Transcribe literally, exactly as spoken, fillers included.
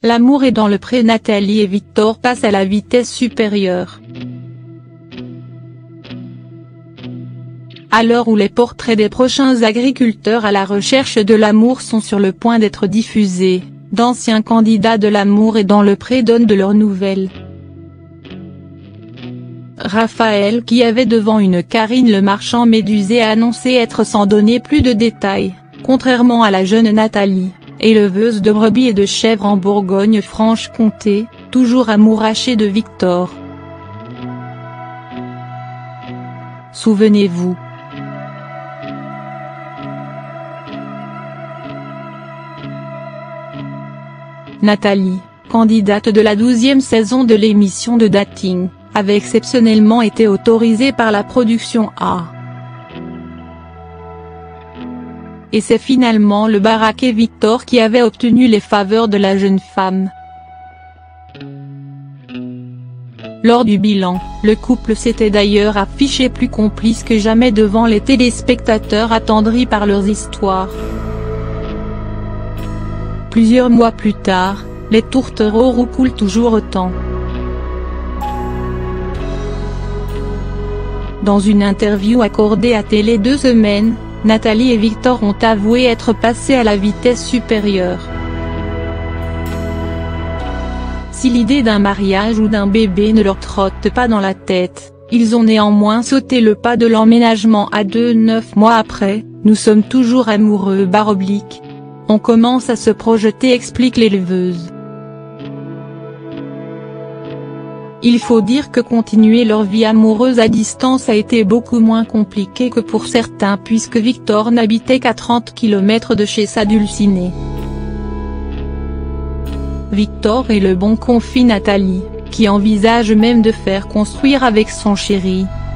L'amour est dans le pré. Nathalie et Victor passent à la vitesse supérieure. À l'heure où les portraits des prochains agriculteurs à la recherche de l'amour sont sur le point d'être diffusés, d'anciens candidats de l'amour et dans le pré donnent de leurs nouvelles. Raphaël, qui avait devant une Karine Le Marchand médusée, a annoncé être sans donner plus de détails, contrairement à la jeune Nathalie, éleveuse de brebis et de chèvres en Bourgogne-Franche-Comté, toujours amourachée de Victor. Souvenez-vous. Nathalie, candidate de la douzième saison de l'émission de dating, avait exceptionnellement été autorisée par la production A. Et c'est finalement le baraqué Victor qui avait obtenu les faveurs de la jeune femme. Lors du bilan, le couple s'était d'ailleurs affiché plus complice que jamais devant les téléspectateurs attendris par leurs histoires. Plusieurs mois plus tard, les tourtereaux roucoulent toujours autant. Dans une interview accordée à Télé deux semaines, Nathalie et Victor ont avoué être passés à la vitesse supérieure. Si l'idée d'un mariage ou d'un bébé ne leur trotte pas dans la tête, ils ont néanmoins sauté le pas de l'emménagement à deux. Neuf mois après, nous sommes toujours amoureux barre oblique. On commence à se projeter, explique l'éleveuse. Il faut dire que continuer leur vie amoureuse à distance a été beaucoup moins compliqué que pour certains puisque Victor n'habitait qu'à trente kilomètres de chez sa dulcinée. Victor est le bon, confie Nathalie, qui envisage même de faire construire avec son chéri,